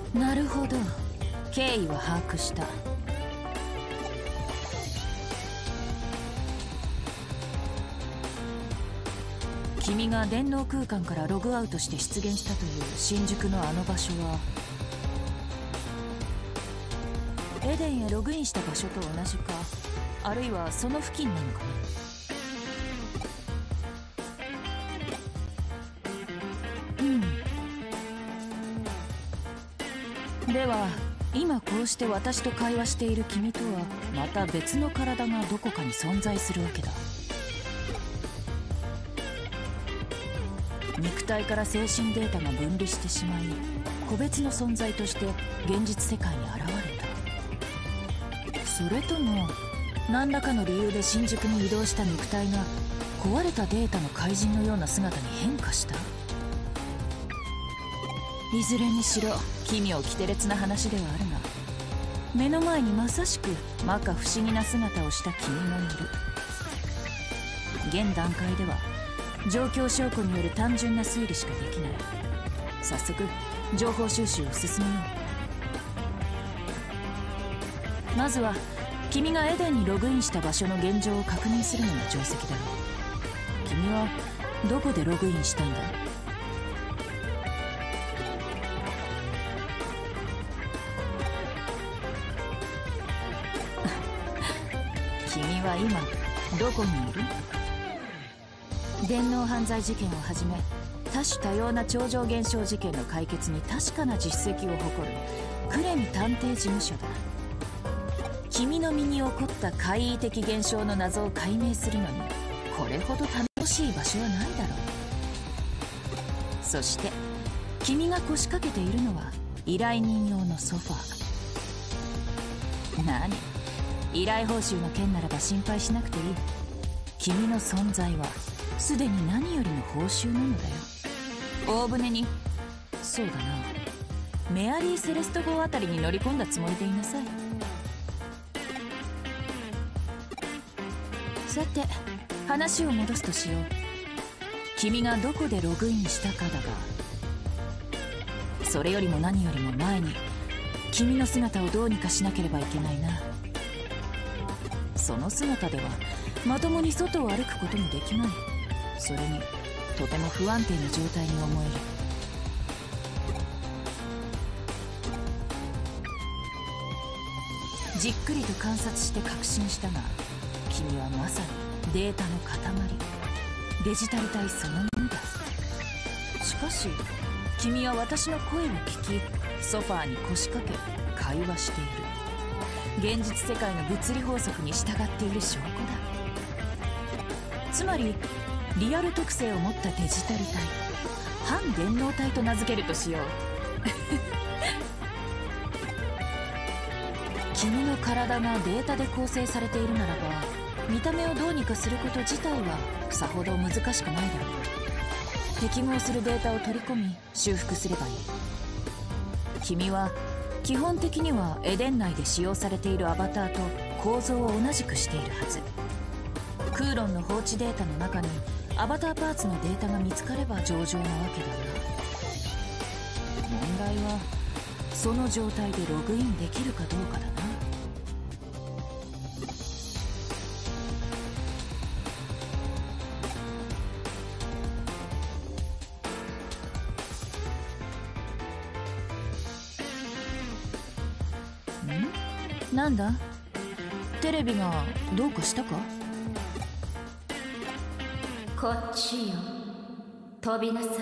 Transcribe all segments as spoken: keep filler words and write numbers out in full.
なるほど、経緯は把握した。君が電脳空間からログアウトして出現したという新宿のあの場所はエデンへログインした場所と同じか、あるいはその付近なのかな。うん。では今こうして私と会話している君とはまた別の体がどこかに存在するわけだ。肉体から精神データが分離してしまい、個別の存在として現実世界に現れた。それとも何らかの理由で新宿に移動した肉体が壊れたデータの怪人のような姿に変化した。いずれにしろ奇妙奇天烈な話ではあるが、目の前にまさしく摩訶不思議な姿をした君がいる。現段階では状況証拠による単純な推理しかできない。早速情報収集を進めよう。まずは君がエデンにログインした場所の現状を確認するのが定石だろう。君はどこでログインしたんだ？君は今どこにいる？電脳犯罪事件をはじめ多種多様な超常現象事件の解決に確かな実績を誇るクレミ探偵事務所だ。君の身に起こった怪異的現象の謎を解明するのにこれほど楽しい場所はないだろう。そして君が腰掛けているのは依頼人用のソファー。何、依頼報酬の件ならば心配しなくていい。君の存在はすでに何よりの報酬なのだよ。大船に、そうだな、メアリー・セレスト号あたりに乗り込んだつもりでいなさい。さて話を戻すとしよう。君がどこでログインしたかだが、それよりも何よりも前に君の姿をどうにかしなければいけないな。その姿ではまともに外を歩くこともできない。それにとても不安定な状態に思える。じっくりと観察して確信したが、君はまさにデータの塊、デジタル体そのものだ。しかし君は私の声を聞き、ソファーに腰掛け会話している。現実世界の物理法則に従っている証拠だ。つまりリアル特性を持ったデジタル体、反電脳体と名付けるとしよう。君の体がデータで構成されているならば、見た目をどうにかすること自体はさほど難しくないだろう。適合するデータを取り込み修復すればいい。君は基本的にはエデン内で使用されているアバターと構造を同じくしているはず。クーロンの放置データの中にアバターパーツのデータが見つかれば上々なわけだが、問題はその状態でログインできるかどうかだな。ん？なんだ？テレビがどうかしたか？ こっちよ、飛びなさい。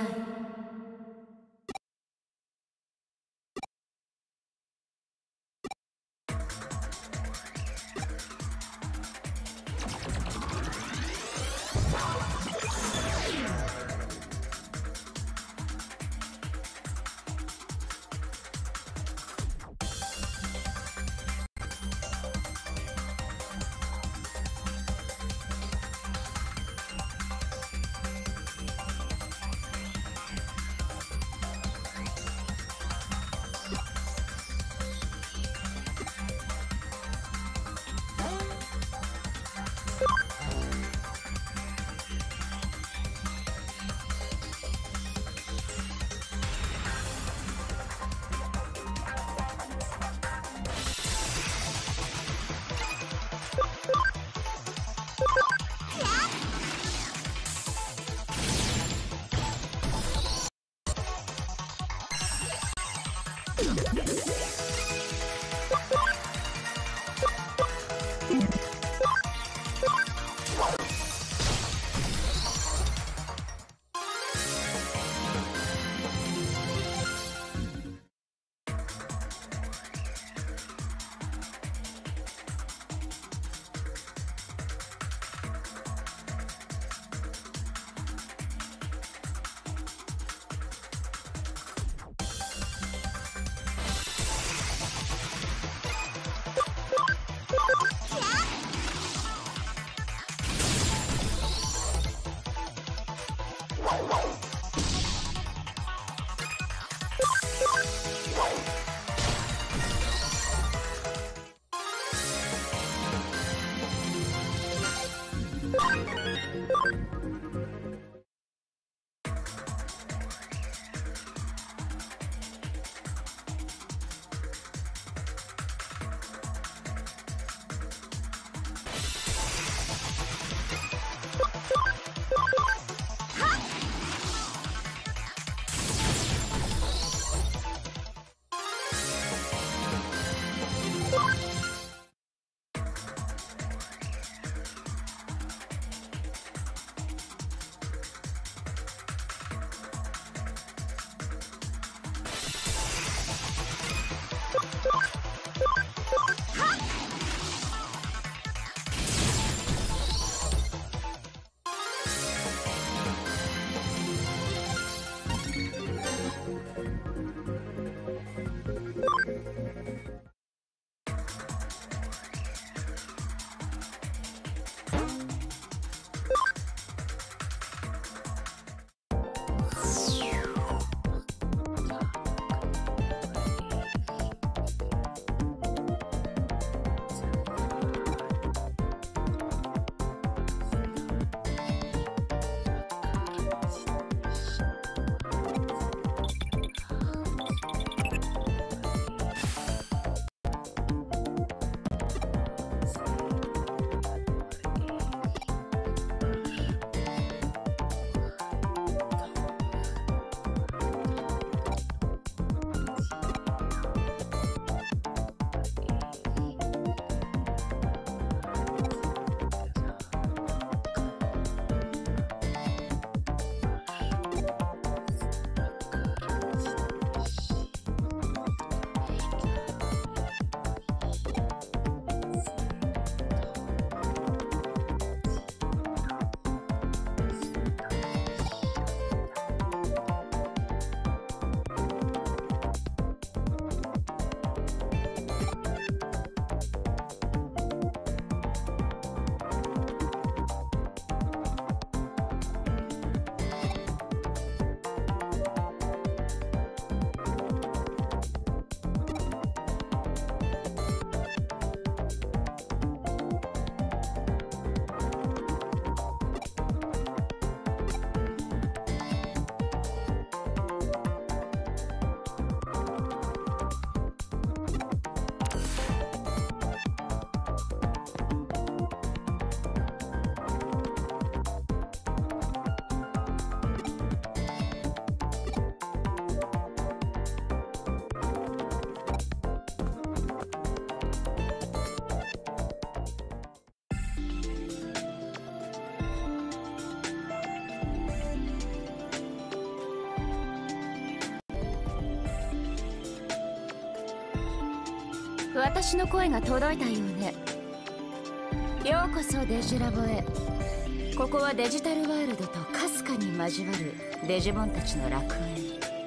私の声が届いたようね。ようこそデジラボへ。ここはデジタルワールドとかすかに交わるデジモンたちの楽園。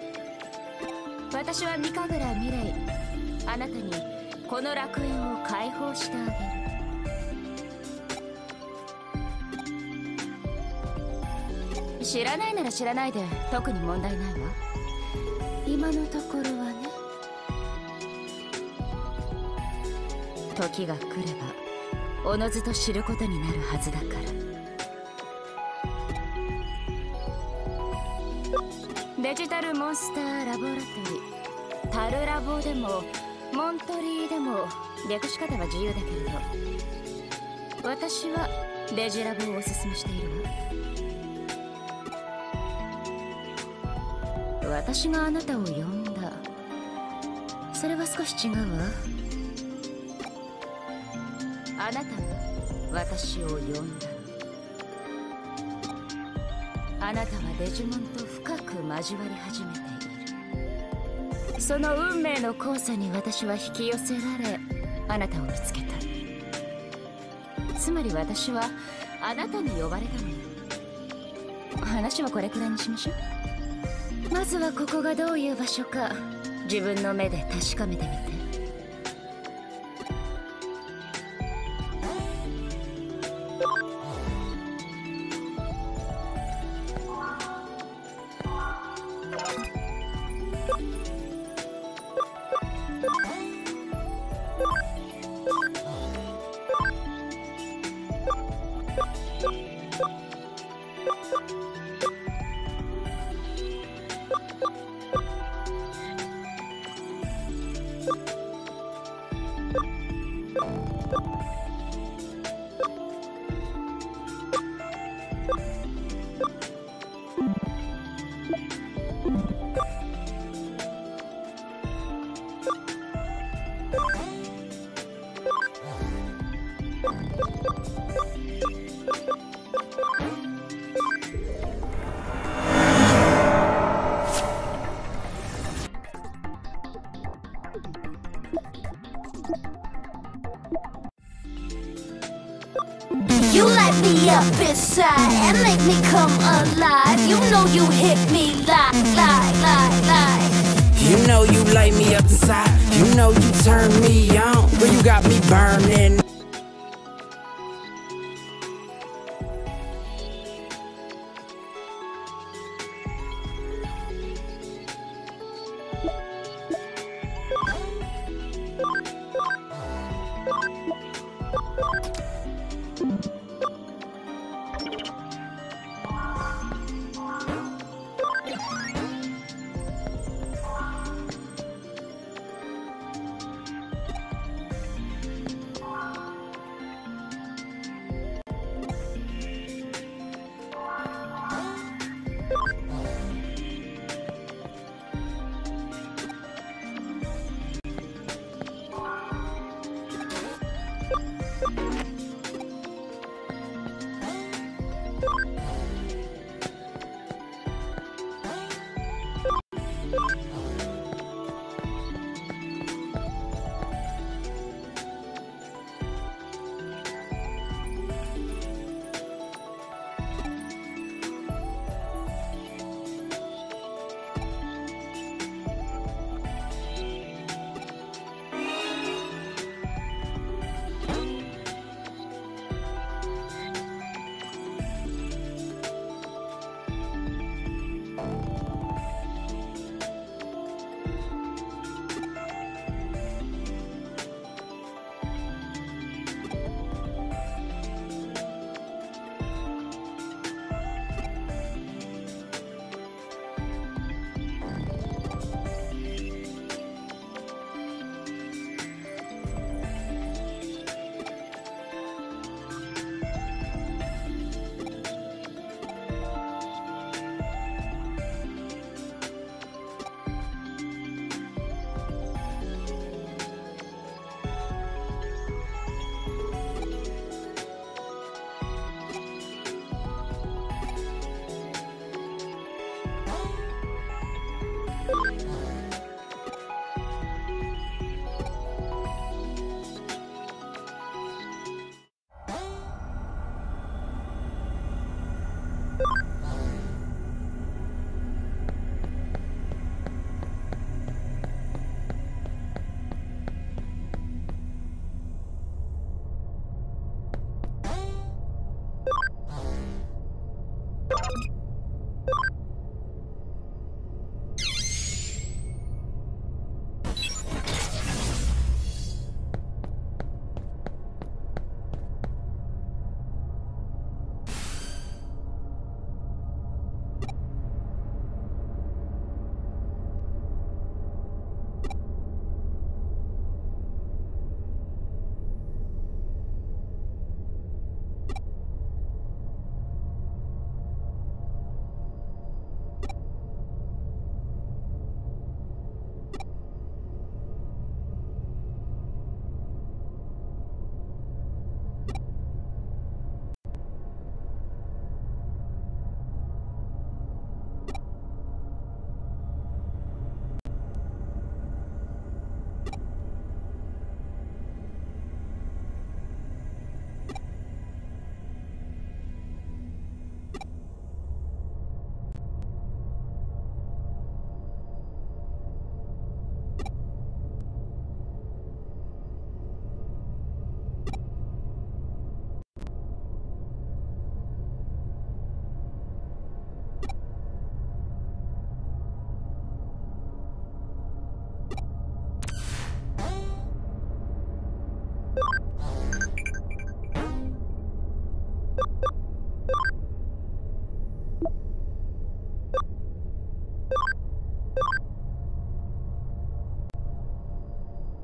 私は三神楽ミレイ。あなたにこの楽園を解放してあげる。知らないなら知らないで特に問題ないわ。今のところはね。時が来ればおのずと知ることになるはずだから。デジタルモンスターラボラトリー、タルラボでもモントリーでも略し方は自由だけれど、私はデジラボをおすすめしているわ。私があなたを呼んだ。 それは少し違うわ。あなたが私を呼んだ。あなたはデジモンと深く交わり始めている。その運命の交差に私は引き寄せられ、あなたを見つけた。つまり私はあなたに呼ばれたのよ。話はこれくらいにしましょう。まずはここがどういう場所か自分の目で確かめてみて。 You light me up inside and make me come alive. You know you hit me like, like, like, like. You know you light me up inside. You know you turn me on. Well, you got me burning.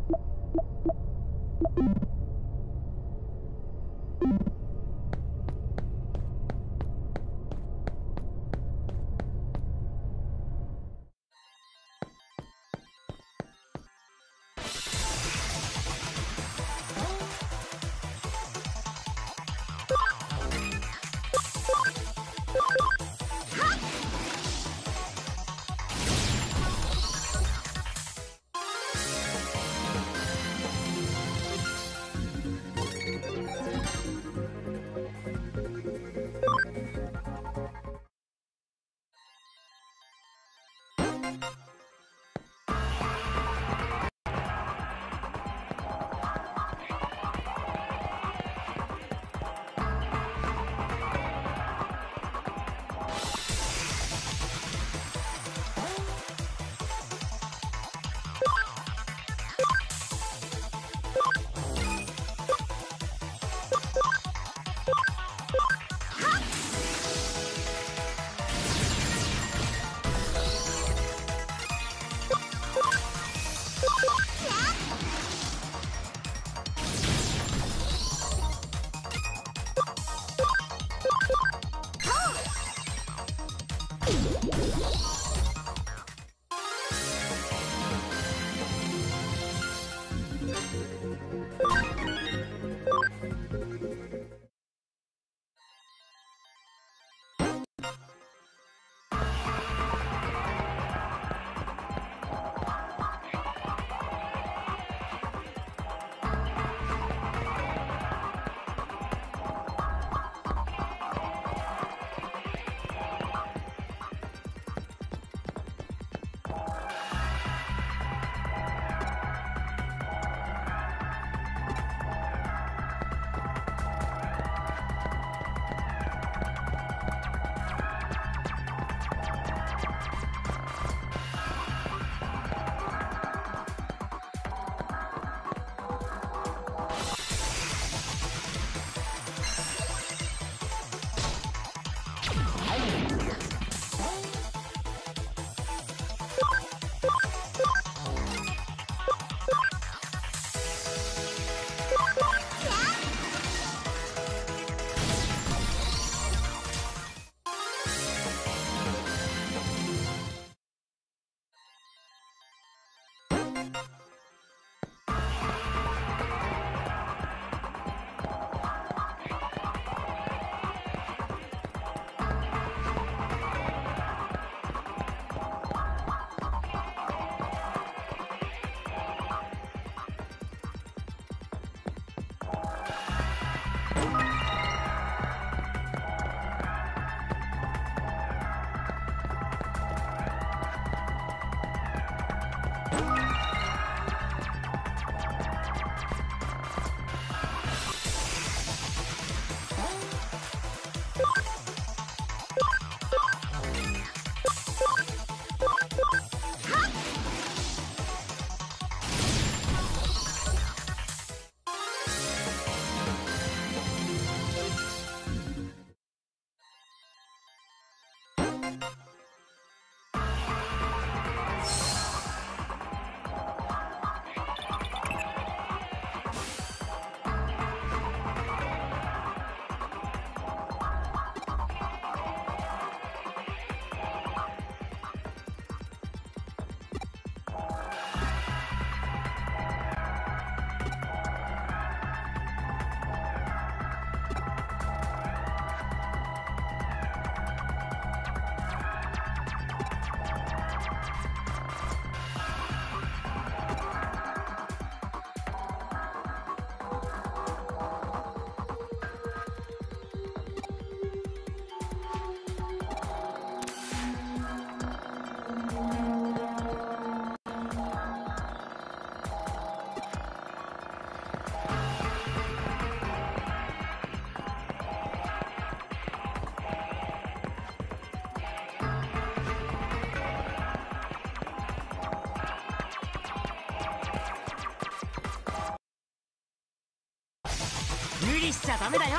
無理しちゃダメだよ。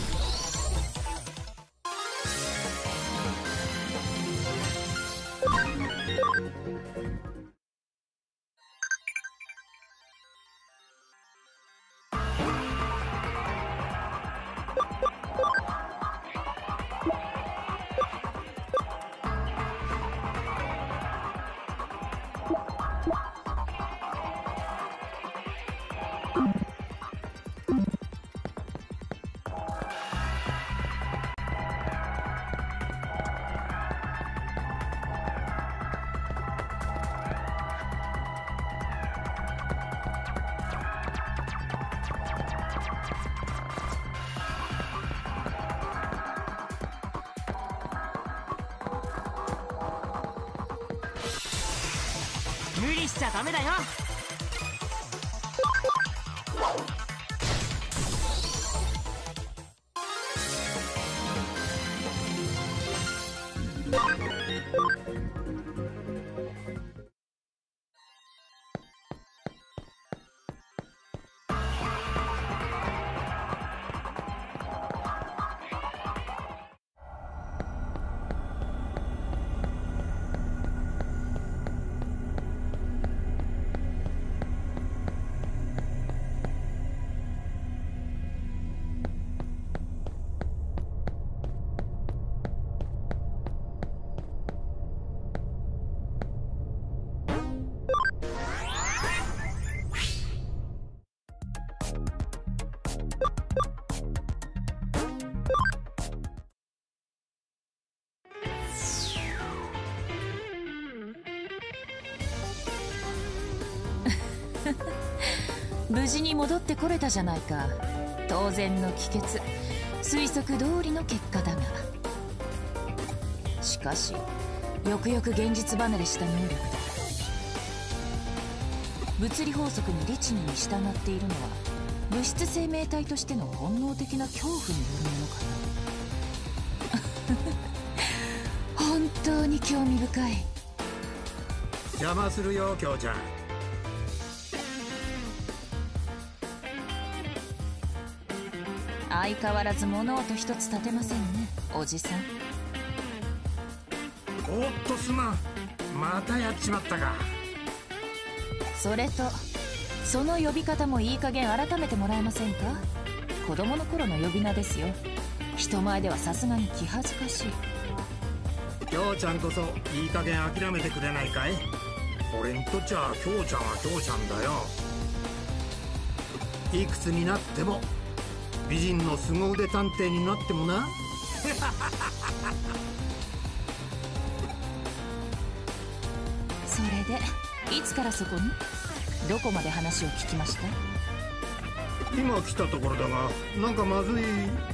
You 無理しちゃダメだよ。 無事に戻ってこれたじゃないか。当然の帰結、推測通りの結果だが、しかしよくよく現実離れした能力だ。物理法則に律儀に従っているのは物質生命体としての本能的な恐怖によるものかな。本当に興味深い。 邪魔するよ京ちゃん。 相変わらず物音一つ立てませんね、おじさん。 おっとすまん、またやっちまったか。 それとその呼び方もいい加減改めてもらえませんか。子供の頃の呼び名ですよ。人前ではさすがに気恥ずかしい。 京ちゃんこそいい加減諦めてくれないかい。俺にとっちゃ京ちゃんは京ちゃんだよ。いくつになっても美人の凄腕探偵になってもな。 それでいつからそこに？どこまで話を聞きました？ 今来たところだが、なんかまずい。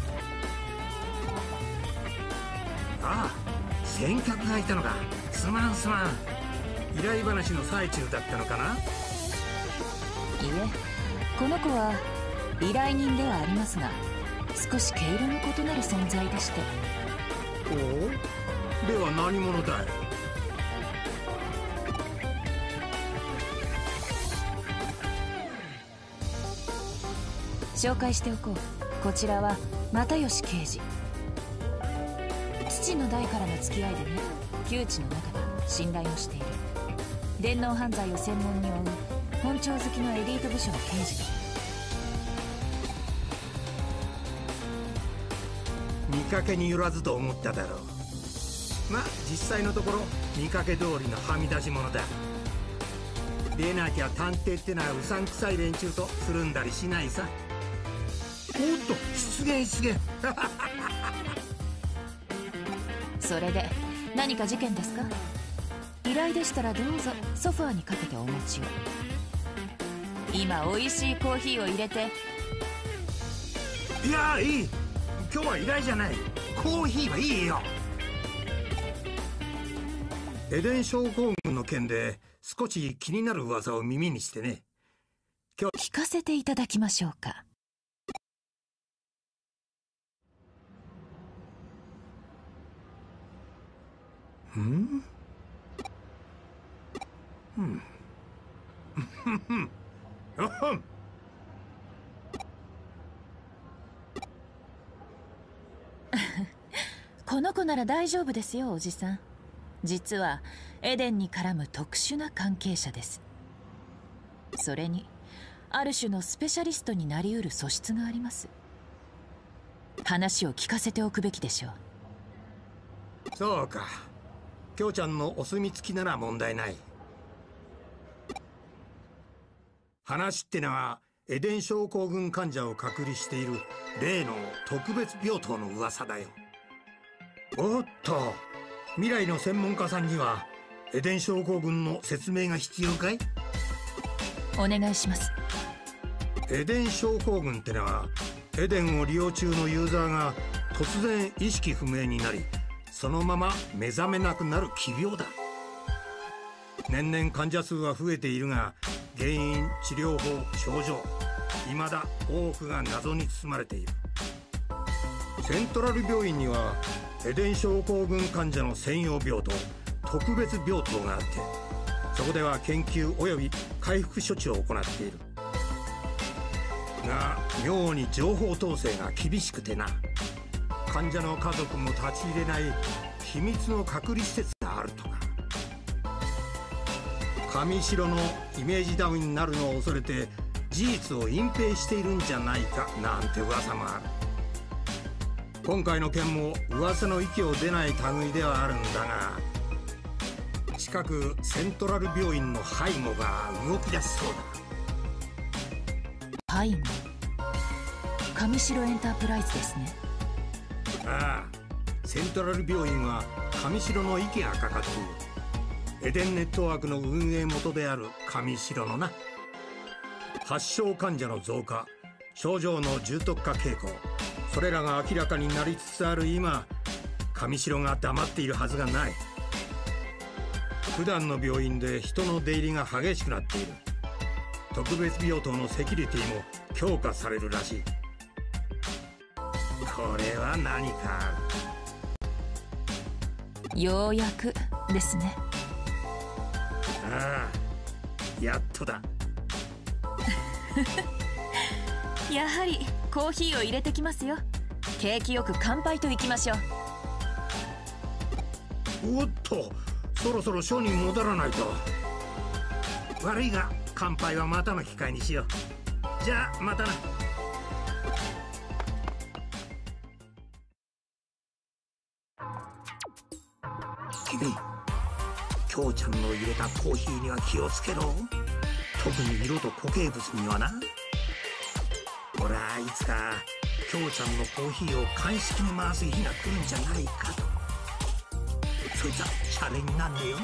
ああ、先客がいたのか。すまんすまん。依頼話の最中だったのかな。 いえ、この子は依頼人ではありますが、少し毛色の異なる存在でして。 おお、では何者だい。 紹介しておこう。こちらは又吉刑事。父の代からの付き合いでね、旧知の中で信頼をしている。電脳犯罪を専門に追う本庁好きのエリート部署の刑事だ。 見かけによらずと思っただろう。まあ実際のところ見かけ通りのはみ出し者だ。でなきゃ探偵ってのはうさんくさい連中とつるんだりしないさ。おっと出現出現。 それで何か事件ですか？依頼でしたらどうぞソファーにかけてお持ちを。今美味しいコーヒーを入れて。 いやいい、今日は依頼じゃない。コーヒーはいいよ。エデン症候群の件で少し気になる噂を耳にしてね。 今日聞かせていただきましょうか。 うんうんこの子なら大丈夫ですよ、おじさん。実はエデンに絡む特殊な関係者です。それにある種のスペシャリストになりうる素質があります。話を聞かせておくべきでしょう。 そうか、京ちゃんのお墨付きなら問題ない。話ってのはエデン症候群患者を隔離している例の特別病棟の噂だよ。おっと、未来の専門家さんにはエデン症候群の説明が必要かい？ お願いします。 エデン症候群ってのはエデンを利用中のユーザーが突然意識不明になり、そのまま目覚めなくなる奇病だ。 年々患者数は増えているが、原因、治療法、症状、未だ多くが謎に包まれている。セントラル病院にはエデン症候群患者の専用病棟、特別病棟があって、そこでは研究及び回復処置を行っているが、妙に情報統制が厳しくてな。患者の家族も立ち入れない秘密の隔離施設があるとか。上白のイメージダウンになるのを恐れて事実を隠蔽しているんじゃないかなんて噂もある。今回の件も噂の息を出ない類ではあるんだが、近くセントラル病院の背後が動き出しそうだ。背後？上白エンタープライズですね。 ああ、セントラル病院は上白の息がかかっている。エデンネットワークの運営元である上白のな。発症患者の増加、症状の重篤化傾向、それらが明らかになりつつある今、上白が黙っているはずがない。普段の病院で人の出入りが激しくなっている。特別病棟のセキュリティも強化されるらしい。これは何かある。 ようやくですね。 ああ、やっとだ。 やはりコーヒーを入れてきますよ。景気よく乾杯といきましょう。おっと、そろそろ署に戻らないと。悪いが乾杯はまたの機会にしよう。じゃあまたな。君、京ちゃんの入れたコーヒーには気をつけろ。特に色と固形物にはな。ほら、いつか京ちゃんのコーヒーを鑑識に回す日が来るんじゃないかと。そいつはシャレになんねえよな。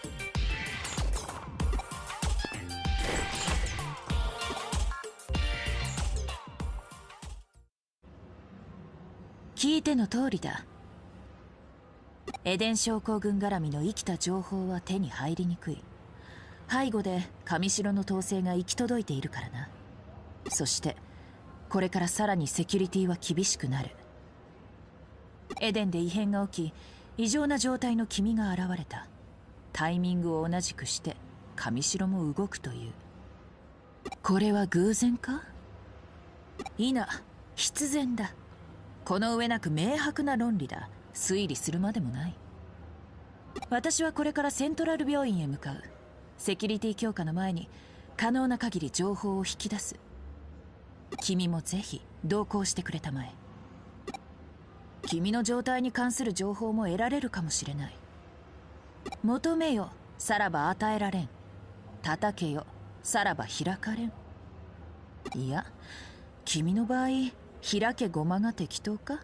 聞いての通りだ。エデン症候群絡みの生きた情報は手に入りにくい。背後で上白の統制が行き届いているからな。そしてこれからさらにセキュリティは厳しくなる。エデンで異変が起き、異常な状態の君が現れた。タイミングを同じくして上白も動くという。これは偶然か？否、必然だ。この上なく明白な論理だ。推理するまでもない。私はこれからセントラル病院へ向かう。セキュリティ強化の前に可能な限り情報を引き出す。君もぜひ同行してくれたまえ。君の状態に関する情報も得られるかもしれない。求めよ、さらば与えられん。叩けよ、さらば開かれん。いや、君の場合、開けごまが適当か？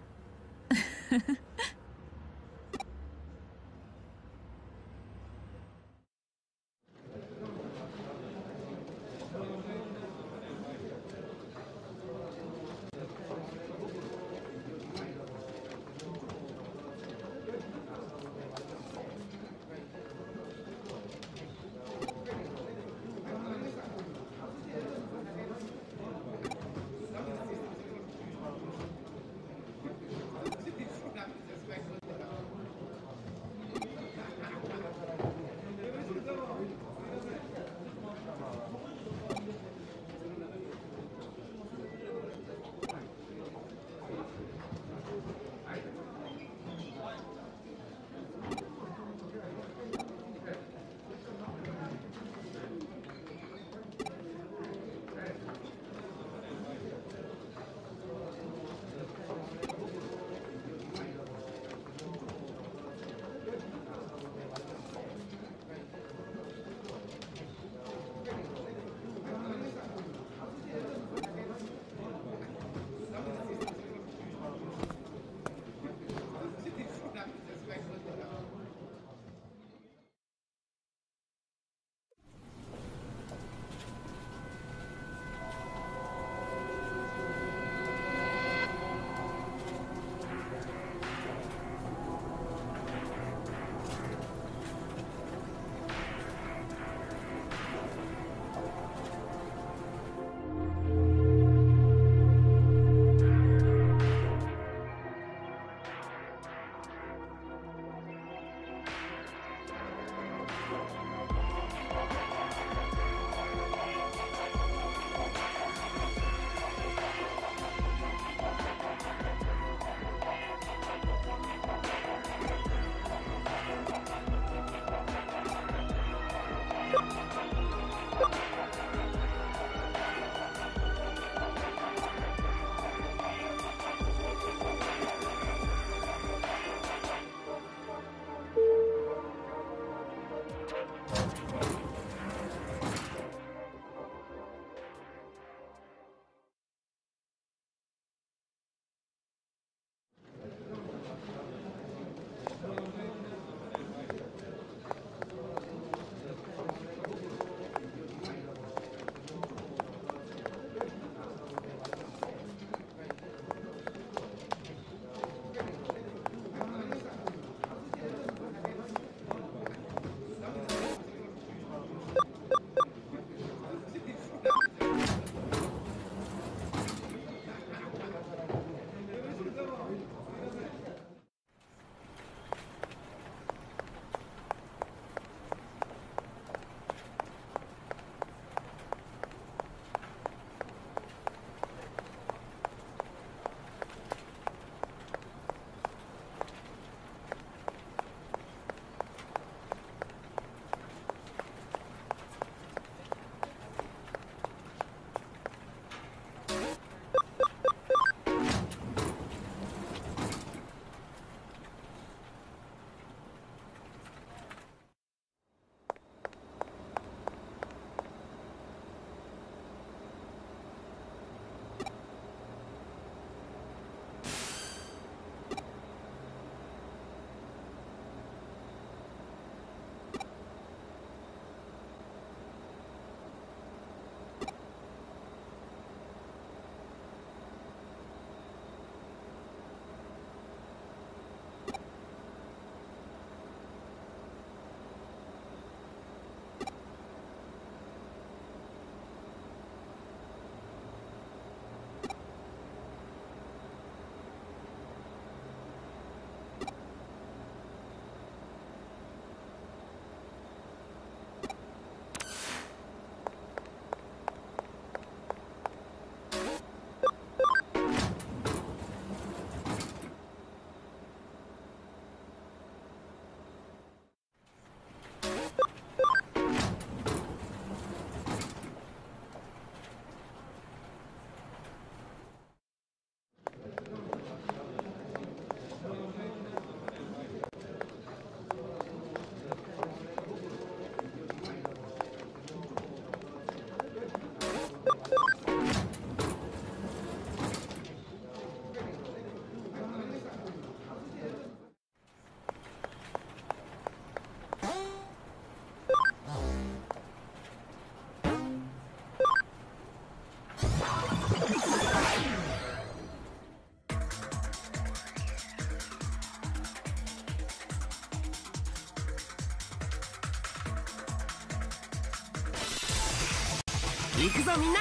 行くぞみんな。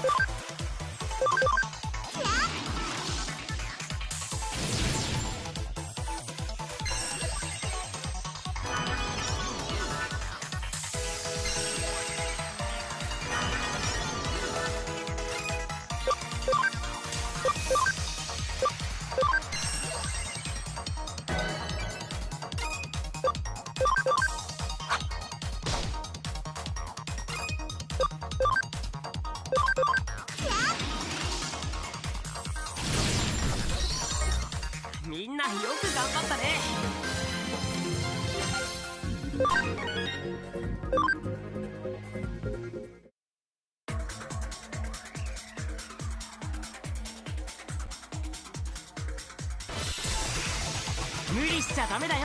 みんなよく頑張ったね。無理しちゃダメだよ。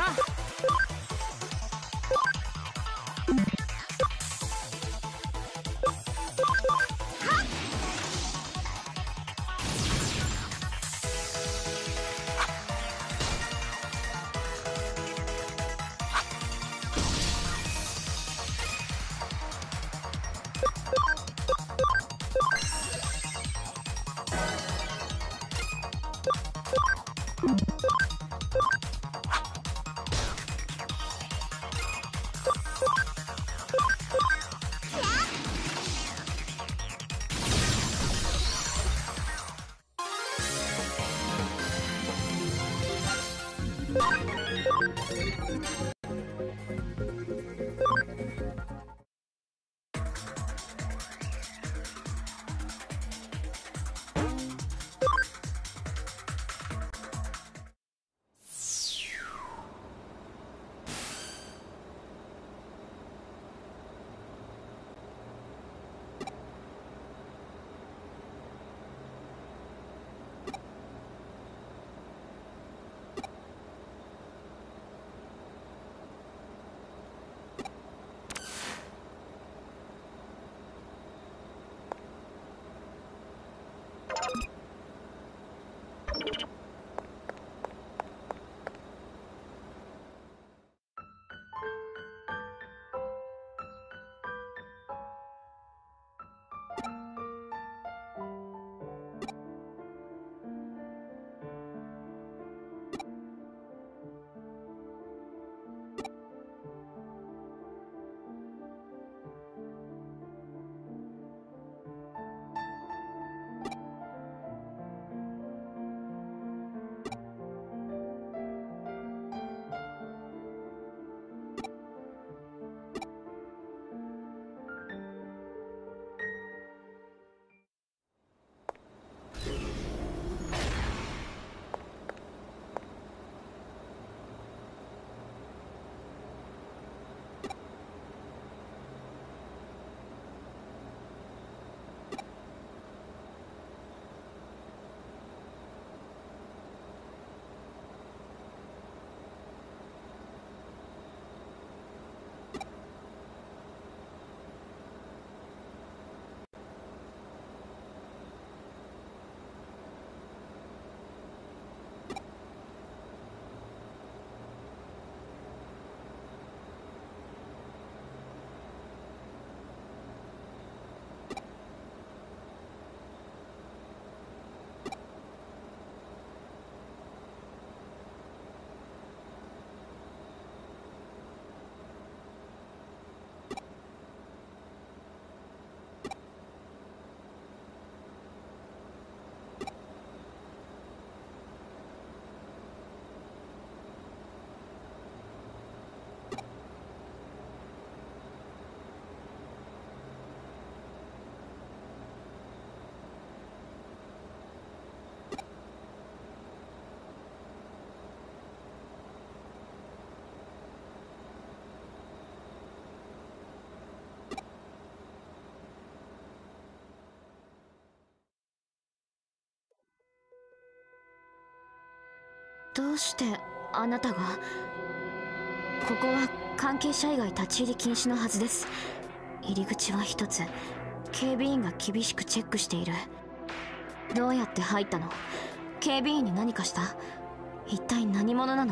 どうしてあなたが？ここは関係者以外立ち入り禁止のはずです。入り口は一つ、警備員が厳しくチェックしている。どうやって入ったの？警備員に何かした？一体何者なの？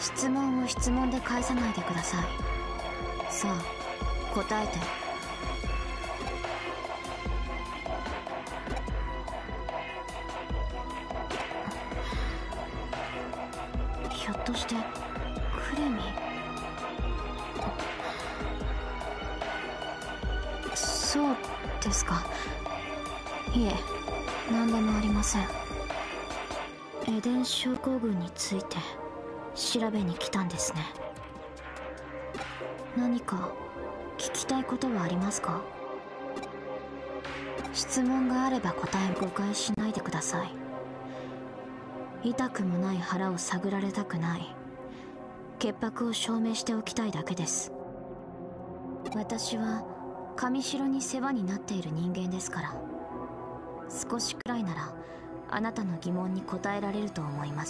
質問を質問で返さないでください。さあ答えて。ひょっとしてクレミ？そうですか。いえ、何でもありません。エデン症候群について調べに来たんですね。何か聞きたいことはありますか？質問があれば答え、誤解しないでください。痛くもない腹を探られたくない。潔白を証明しておきたいだけです。私は神城に世話になっている人間ですから、少しくらいならあなたの疑問に答えられると思います。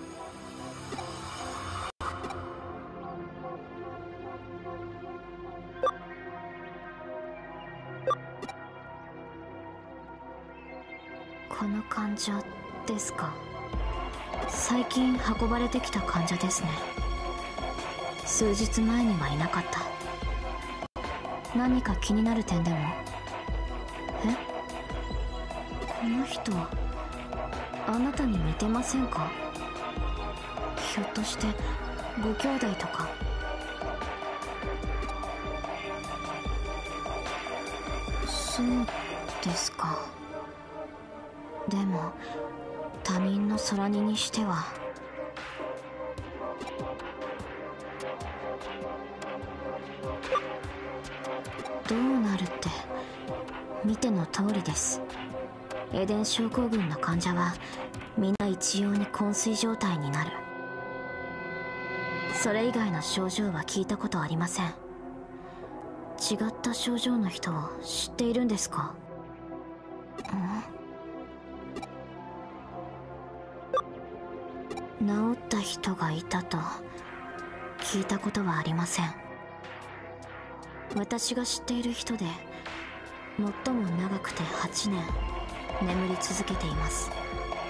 この患者ですか？最近運ばれてきた患者ですね。数日前にはいなかった。何か気になる点でも？え？この人あなたに似てませんか？ひょっとしてご兄弟とか？そうですか。でも他人の空似にしては。どうなるって見ての通りです。エデン症候群の患者はみんな一様に昏睡状態になる。それ以外の症状は聞いたことありません。違った症状の人を知っているんですか？ん？治った人がいたと聞いたことはありません。私が知っている人で最も長くてはちねん眠り続けています。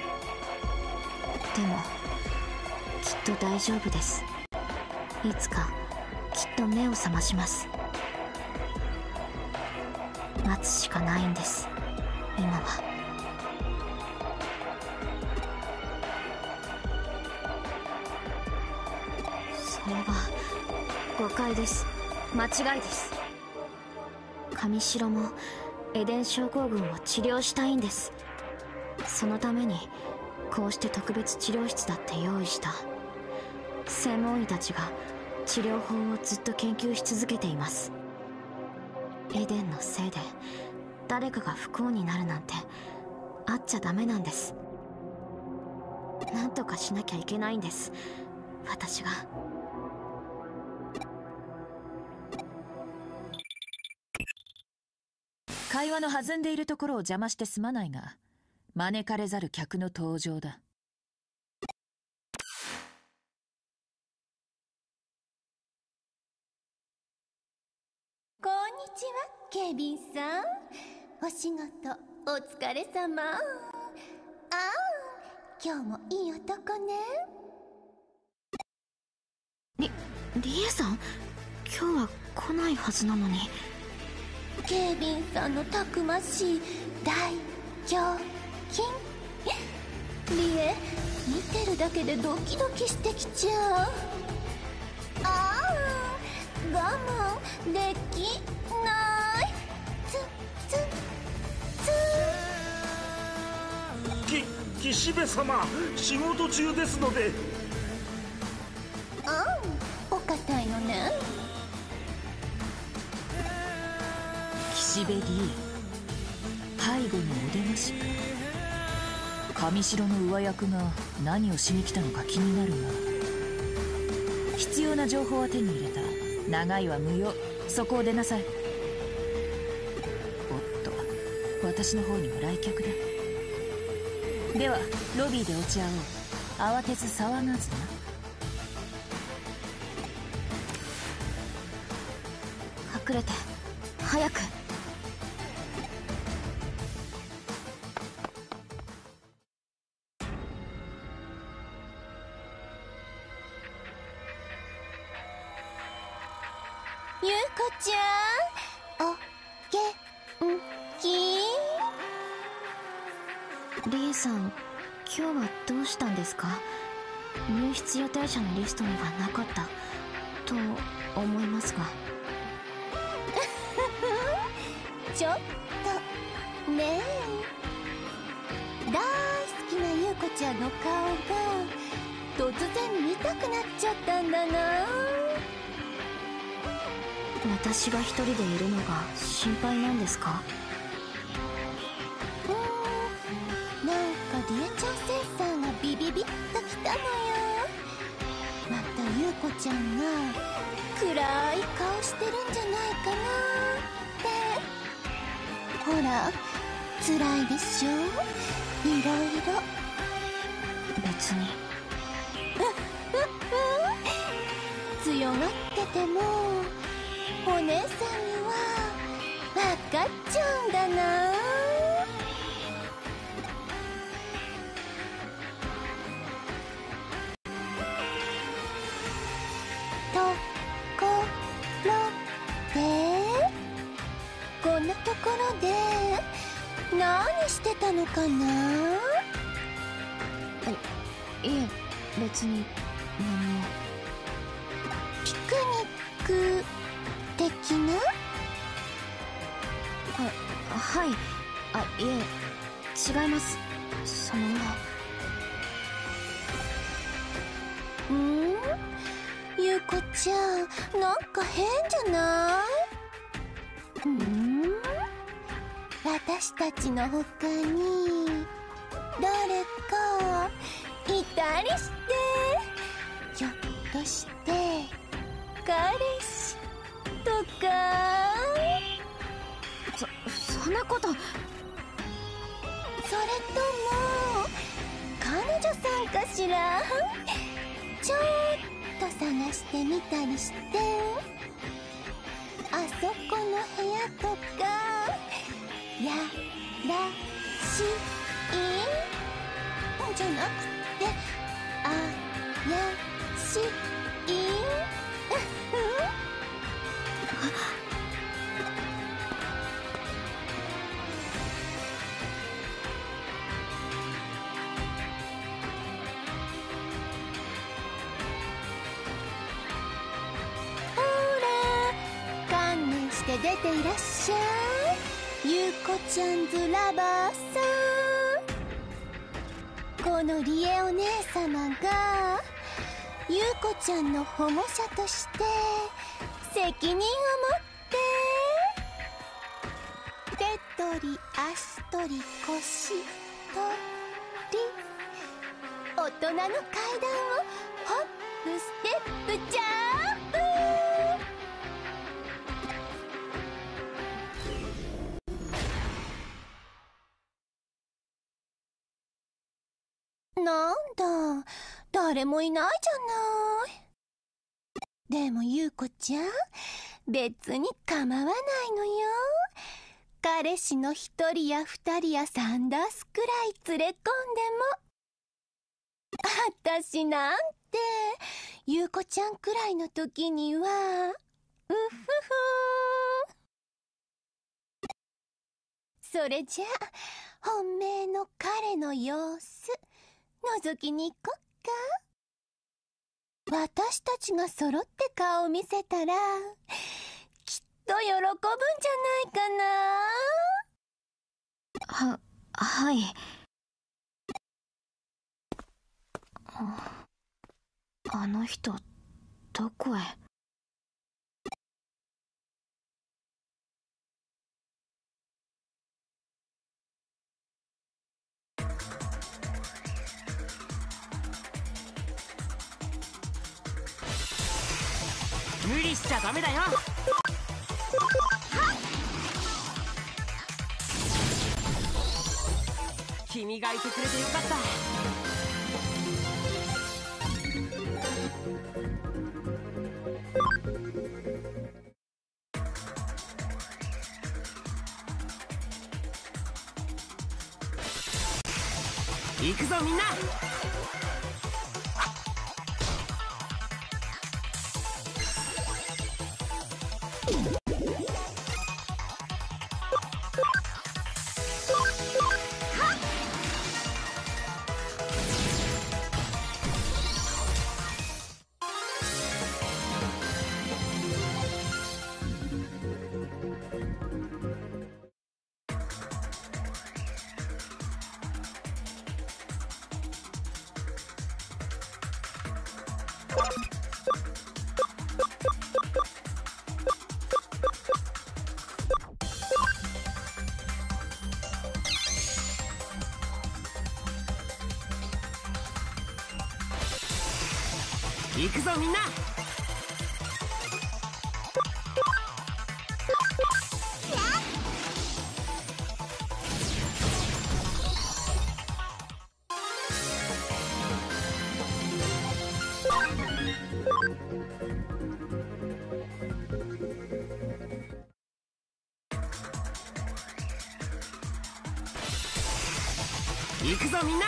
でもきっと大丈夫です。いつかきっと目を覚まします。待つしかないんです、今は。それは誤解です。間違いです。神城もエデン症候群を治療したいんです。そのためにこうして特別治療室だって用意した。専門医たちが治療法をずっと研究し続けています。エデンのせいで誰かが不幸になるなんてあっちゃダメなんです。なんとかしなきゃいけないんです、私が。 会話の弾んでいるところを邪魔してすまないが、招かれざる客の登場だ。 こんにちは、警備員さん。お仕事お疲れ様。ああ、今日もいい男ね。 り、リエさん、今日は来ないはずなのに。 警備員さんのたくましい大胸筋。リエ、見てるだけでドキドキしてきちゃう。ああ、我慢できない。つつつき岸辺様、仕事中ですので。 ああ、お堅いのね。 岸辺理恵、背後のお出まし。神城の上役が何をしに来たのか気になるが、必要な情報は手に入れた。長いは無用、そこを出なさい。おっと、私の方にも来客だ。ではロビーで落ち合おう。慌てず騒がずな。 隠れて早く。 ゆうこちゃん、おげんき？ リエさん、今日はどうしたんですか？入室予定者のリストにはなかったと思いますが。 ちょっとねえ、大好きなゆうこちゃんの顔が突然見たくなっちゃったんだな。 私が一人でいるのが心配なんですか？ うーん、なんかリエちゃんセンサーがビビビッときたのよ。またゆうこちゃんが暗い顔してるんじゃないかなって。ほら、辛いでしょ、いろいろ。 別に。 強がっててもお姉さんには分かっちゃうんだな。ところで、こんなところで何してたのかな。 いえ、別に何も。 ピクニック的な？ あ、はい。あ、いえ、違います。その。 ん？ゆうこちゃん、なんか変じゃない？ん？私たちの他に誰かいたりして、ひょっとして彼氏とか？ そ、そんなこと。 それとも彼女さんかしら？ちょっと探してみたりして。あそこの部屋とかやらしいんじゃなくて、あやしい出ていらっしゃい、ゆうこちゃんズラバーさん。このリエお姉様がゆうこちゃんの保護者として責任を持って手取り足取り腰取り、大人の階段をホップステップジャンプ。なんだ、誰もいないじゃない。でもゆうこちゃん、別に構わないのよ。彼氏の一人や二人や三ダースくらい連れ込んでも、あたしなんてゆうこちゃんくらいの時にはうふふ。それじゃあ本命の彼の様子覗きに行こっか。私たちが揃って顔を見せたらきっと喜ぶんじゃないかな。 は、はい。あ、あの人どこへ。 無理しちゃダメだよ。君がいてくれてよかった。行くぞみんな。 行くぞみんな。行くぞみんな。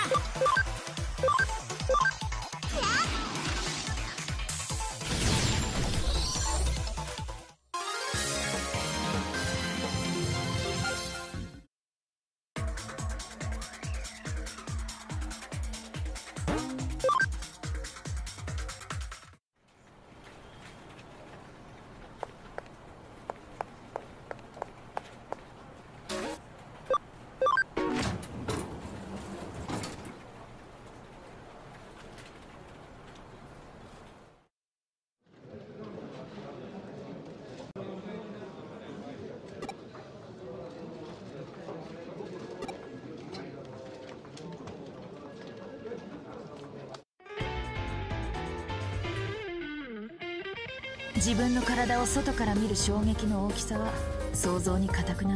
自分の体を外から見る衝撃の大きさは想像に難くない。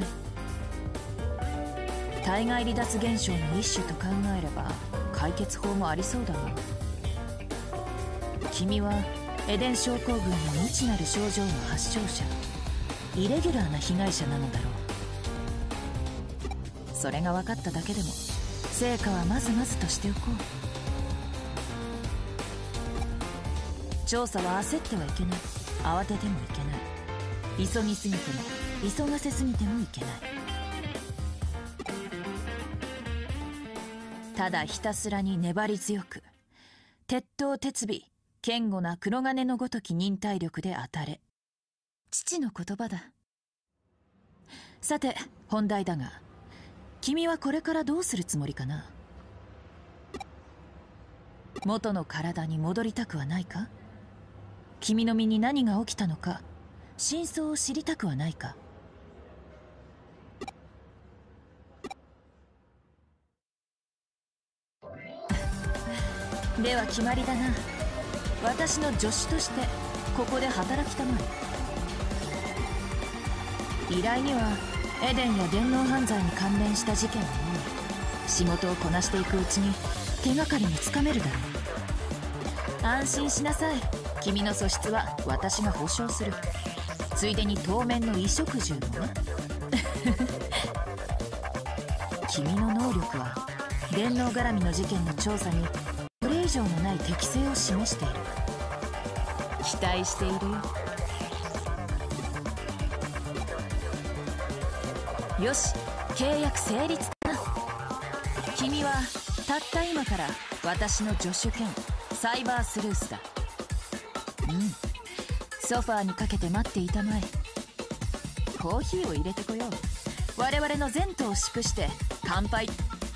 体外離脱現象の一種と考えれば解決法もありそうだが、君はエデン症候群の未知なる症状の発症者、イレギュラーな被害者なのだろう。それが分かっただけでも成果はまずまずとしておこう。調査は焦ってはいけない。慌ててもいけない。急ぎすぎても急がせすぎてもいけない。ただひたすらに粘り強く、鉄頭鉄尾堅固な黒金のごとき忍耐力で当たれ。父の言葉だ。さて本題だが、君はこれからどうするつもりかな。元の体に戻りたくはないか。君の身に何が起きたのか、真相を知りたくはないか。では決まりだな。私の助手としてここで働きたまえ。依頼にはエデンや電脳犯罪に関連した事件が多い。仕事をこなしていくうちに手がかりもつかめるだろう。安心しなさい。君の素質は私が保証する。ついでに当面の衣食住もな。君の能力は電脳絡みの事件の調査にこれ以上のない適性を示している。期待しているよ。よし、契約成立だな。君はたった今から私の助手兼サイバースルースだ。うん、ソファーにかけて待っていたまえ。コーヒーを入れてこよう。我々の前途を祝して乾杯。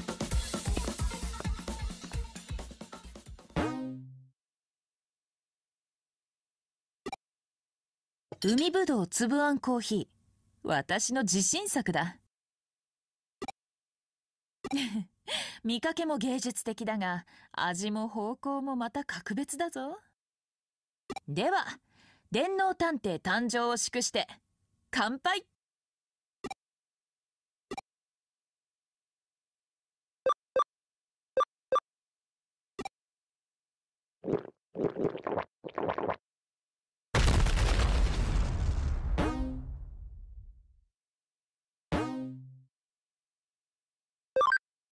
海ぶどう粒あんコーヒー、私の自信作だ。見かけも芸術的だが、味も方向もまた格別だぞ。では電脳探偵誕生を祝して乾杯。